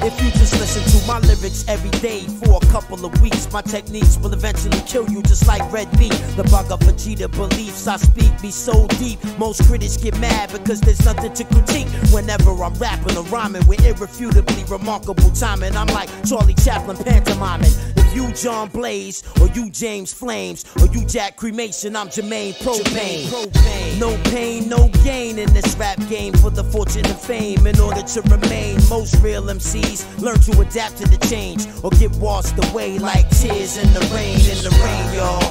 If you just listen to my lyrics every day for a couple of weeks, my techniques will eventually kill you just like red meat. The Bhagavad Gita beliefs I speak be so deep, most critics get mad because there's nothing to critique. Whenever I'm rapping or rhyming with irrefutably remarkable timing, I'm like Charlie Chaplin pantomiming. If you John Blaze, or you James Flames, or you Jack Cremation, I'm Germaine, Propane. No pain, no gain in this rap game for the fortune and fame. In order to remain, most real MCs learn to adapt to the change or get washed away like tears in the rain, y'all.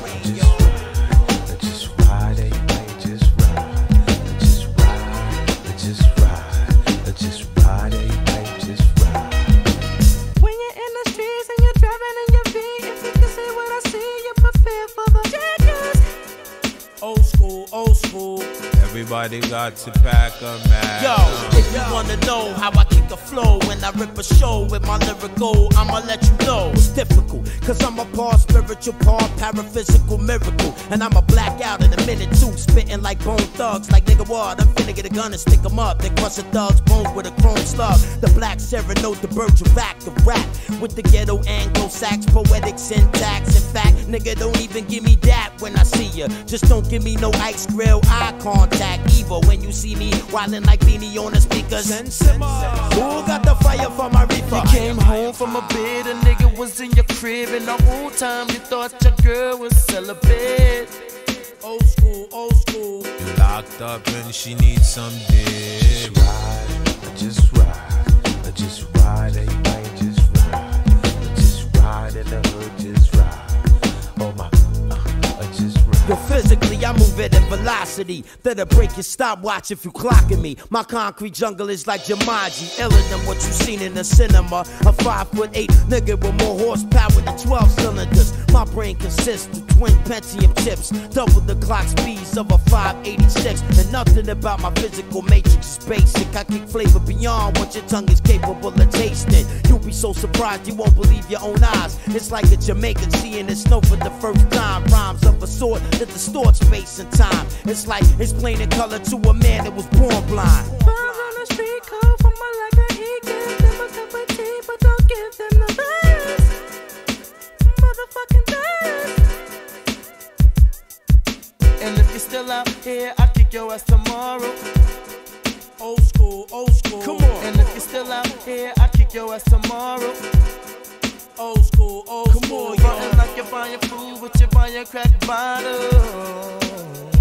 Just ride, just ride, just ride, just ride, just ride, just ride. When you're in the streets and you're driving in your V, if you can see what I see, you're prepared for the jackers. Old school, old school. Everybody got to pack a man. Yo, if you wanna know how I kick a flow when I rip a show with my lyrical, I'ma let you know it's difficult, cause I'm a part spiritual, part paraphysical miracle. And I'ma black out in a minute too, spitting like bone thugs. Like nigga what, I'm finna get a gun and stick 'em up, then crush a thug's bones with a chrome slug. The black serenade, the Bergerac, the rap with the ghetto Anglo-Sax, poetic syntax. In fact, nigga don't even give me that when I see ya. Just don't give me no ice grill eye contact either when you see me wildin' like Beanie on the speakers. Who got the fire for my reefer? You came home from a bed, a nigga was in your crib, and the whole time you thought your girl was celibate. Old school, old school. You locked up and she needs some dick. Just ride, just ride, just ride, just ride in the hood, just ride. Oh my, just ride. Yo, physically, I move at a velocity that'll break your stopwatch if you clocking me. My concrete jungle is like Jumanji, iller than what you seen in the cinema. A 5'8" nigga with more horsepower than 12 cylinders. My brain consists of twin Pentium chips, double the clock speeds of a 586. And nothing about my physical matrix is basic. I kick flavor beyond what your tongue is capable of tasting. You'll be so surprised you won't believe your own eyes. It's like a Jamaican seeing the snow for the first time. Rhymes of a sort that distorts space and time. It's like it's plain in color to a man that was born blind. Bums on the street call for my life and he gives them a cup of tea, but don't give them the best. Motherfucking best. And if you're still out here, I'll kick your ass tomorrow. Old school, old school. Come on. And if you're still out here, I'll kick your ass tomorrow. Old school, old school. Come on, yo. Like you're buying food, but you're buying crack bottle.